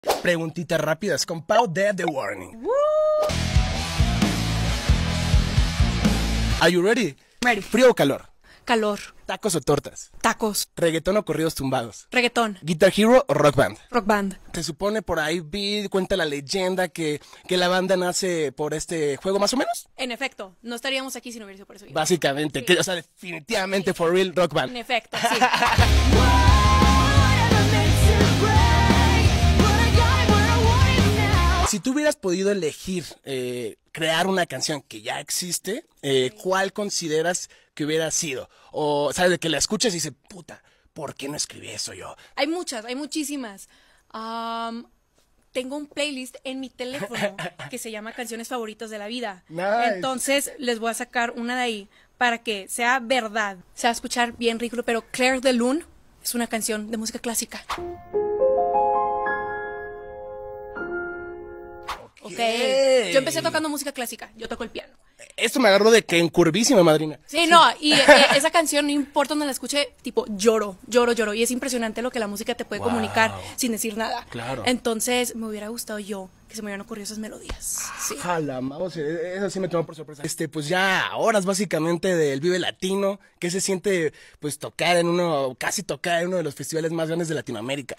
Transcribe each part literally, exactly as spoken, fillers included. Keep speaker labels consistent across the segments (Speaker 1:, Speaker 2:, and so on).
Speaker 1: Preguntitas rápidas con Pau de The Warning.
Speaker 2: Woo.
Speaker 1: Are you ready?
Speaker 2: Ready.
Speaker 1: ¿Frío o calor?
Speaker 2: Calor.
Speaker 1: ¿Tacos o tortas?
Speaker 2: Tacos.
Speaker 1: ¿Reggaetón o corridos tumbados?
Speaker 2: Reggaetón.
Speaker 1: ¿Guitar Hero o Rock Band?
Speaker 2: Rock Band.
Speaker 1: Se supone por ahí, vi, cuenta la leyenda que, que la banda nace por este juego más o menos.
Speaker 2: En efecto, no estaríamos aquí si no hubiera sido por eso.
Speaker 1: Básicamente,
Speaker 2: Sí.
Speaker 1: que, o sea, definitivamente sí. For real, Rock Band.
Speaker 2: En efecto, sí.
Speaker 1: Si tú hubieras podido elegir eh, crear una canción que ya existe, eh, ¿cuál consideras que hubiera sido? O, ¿sabes? De que la escuchas y dices, puta, ¿por qué no escribí eso yo?
Speaker 2: Hay muchas, hay muchísimas. Um, tengo un playlist en mi teléfono que se llama Canciones Favoritas de la Vida.
Speaker 1: Nice.
Speaker 2: Entonces les voy a sacar una de ahí para que sea verdad. Se va a escuchar bien ridículo, pero Clair de Lune es una canción de música clásica. Ok. Yo empecé tocando música clásica, yo toco el piano.
Speaker 1: Esto me agarró de que en curvísima, madrina.
Speaker 2: Sí, no, y eh, esa canción, no importa donde la escuche, tipo, lloro, lloro, lloro. Y es impresionante lo que la música te puede
Speaker 1: Wow.
Speaker 2: comunicar sin decir nada.
Speaker 1: Claro.
Speaker 2: Entonces, me hubiera gustado yo que se me hubieran ocurrido esas melodías. Sí.
Speaker 1: Jala, vamos, eso sí me tomó por sorpresa. Este, pues ya horas básicamente del Vive Latino, que se siente, pues, tocar en uno, casi tocar en uno de los festivales más grandes de Latinoamérica.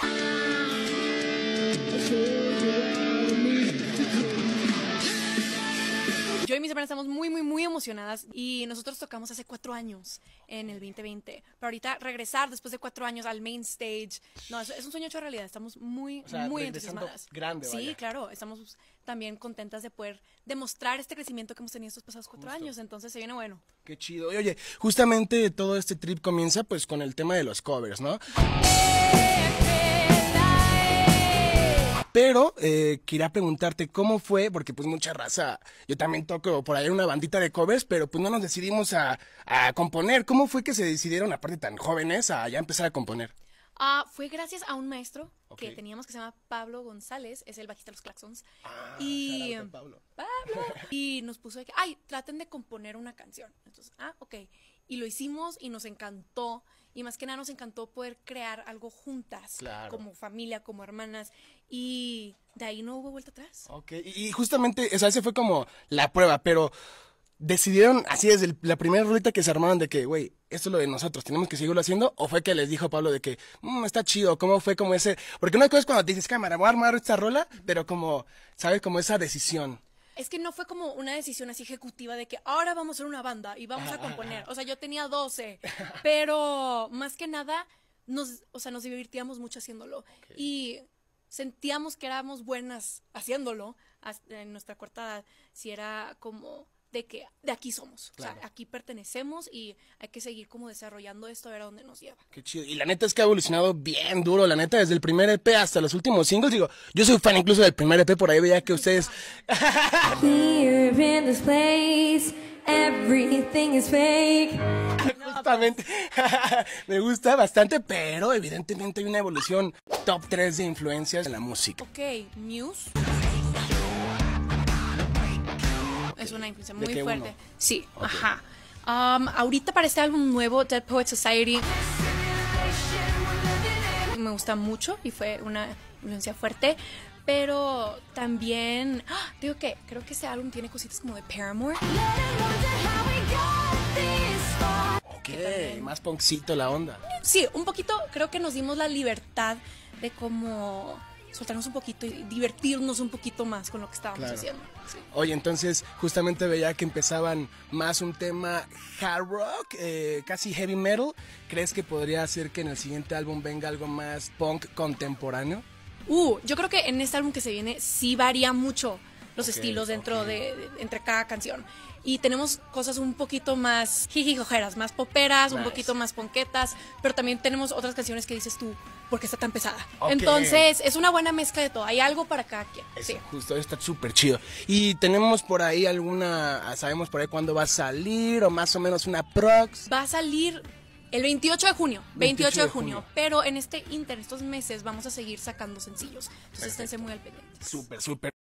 Speaker 2: Yo y mis hermanas estamos muy, muy, muy emocionadas y nosotros tocamos hace cuatro años en el veinte veinte. Pero ahorita regresar después de cuatro años al main stage, no, es, es un sueño hecho realidad. Estamos muy,
Speaker 1: O sea,
Speaker 2: muy
Speaker 1: regresando
Speaker 2: entusiasmadas.
Speaker 1: grande,
Speaker 2: sí,
Speaker 1: vaya.
Speaker 2: claro, estamos también contentas de poder demostrar este crecimiento que hemos tenido estos pasados cuatro
Speaker 1: Justo.
Speaker 2: años. Entonces se viene bueno.
Speaker 1: Qué chido. Y oye, justamente todo este trip comienza pues con el tema de los covers, ¿no? Pero eh, quería preguntarte cómo fue, porque pues mucha raza, yo también toco por ahí una bandita de covers, pero pues no nos decidimos a, a componer. ¿Cómo fue que se decidieron, aparte tan jóvenes, a ya empezar a componer?
Speaker 2: Uh, fue gracias a un maestro
Speaker 1: Okay.
Speaker 2: que teníamos que se llama Pablo González, es el bajista de los Claxons.
Speaker 1: Ah,
Speaker 2: y
Speaker 1: shout out a Pablo.
Speaker 2: Pablo. Y nos puso de que, ay, traten de componer una canción. Entonces, ah, ok. Y lo hicimos y nos encantó. Y más que nada nos encantó poder crear algo juntas,
Speaker 1: Claro.
Speaker 2: como familia, como hermanas. Y de ahí no hubo vuelta atrás.
Speaker 1: Ok, y, y justamente, o sea, ese fue como la prueba, pero decidieron así desde el- la primera rolita que se armaron de que, güey, esto es lo de nosotros, tenemos que seguirlo haciendo, o fue que les dijo Pablo de que, mmm, está chido, ¿cómo fue como ese? Porque una cosa es cuando te dices, cámara, voy a armar esta rola, pero como, ¿sabes? Como esa decisión.
Speaker 2: Es que no fue como una decisión así ejecutiva de que ahora vamos a ser una banda y vamos a componer. O sea, yo tenía doce, pero más que nada, nos, o sea, nos divertíamos mucho haciéndolo.
Speaker 1: Okay.
Speaker 2: Y sentíamos que éramos buenas haciéndolo hasta en nuestra corta edad. Si era como de que de aquí somos,
Speaker 1: Claro.
Speaker 2: o sea, aquí pertenecemos y hay que seguir como desarrollando esto a ver a dónde nos lleva.
Speaker 1: Qué chido. Y la neta es que ha evolucionado bien duro, la neta, desde el primer E P hasta los últimos singles. Digo, yo soy fan incluso del primer E P, por ahí veía que ustedes...
Speaker 3: Here in this place, everything is fake.
Speaker 1: Justamente, me gusta bastante, pero evidentemente hay una evolución top tres de influencias en la música.
Speaker 2: Ok, Muse. Es una influencia
Speaker 1: ¿De
Speaker 2: muy
Speaker 1: qué
Speaker 2: fuerte.
Speaker 1: uno?
Speaker 2: Sí,
Speaker 1: Ok.
Speaker 2: ajá. Um, ahorita para este álbum nuevo, Dead Poets Society, me gusta mucho y fue una influencia fuerte. Pero también, ¡ah! Digo que creo que este álbum tiene cositas como de Paramore.
Speaker 1: Ok, más punkcito la onda.
Speaker 2: Sí, un poquito, creo que nos dimos la libertad de como soltarnos un poquito y divertirnos un poquito más con lo que estábamos
Speaker 1: Claro.
Speaker 2: haciendo. Sí.
Speaker 1: Oye, entonces justamente veía que empezaban más un tema hard rock, eh, casi heavy metal. ¿Crees que podría ser que en el siguiente álbum venga algo más punk contemporáneo?
Speaker 2: Uh, yo creo que en este álbum que se viene sí varía mucho los
Speaker 1: Ok,
Speaker 2: estilos dentro
Speaker 1: ok.
Speaker 2: de, de- entre cada canción. Y tenemos cosas un poquito más jijijojeras, más poperas, un
Speaker 1: Nice.
Speaker 2: poquito más ponquetas, pero también tenemos otras canciones que dices tú, ¿por qué está tan pesada?
Speaker 1: Ok.
Speaker 2: Entonces, es una buena mezcla de todo. Hay algo para cada quien.
Speaker 1: Eso,
Speaker 2: Sí.
Speaker 1: justo, está súper chido. Y tenemos por ahí alguna, sabemos por ahí cuándo va a salir o más o menos una prox.
Speaker 2: Va a salir el veintiocho de junio, veintiocho de junio,
Speaker 1: junio.
Speaker 2: pero en este inter, estos meses, vamos a seguir sacando sencillos. Entonces, esténse muy al pendiente.
Speaker 1: Súper, súper.